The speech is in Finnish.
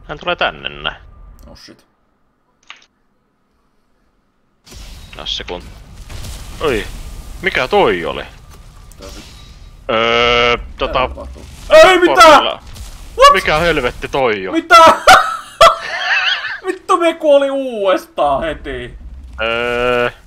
Hän tulee tänne näin. Oh shit. Sekund. Oi. Mikä toi oli? Ei mitään! Mikä helvetti toi on? Mitä? Vittu me kuoli uudestaan heti.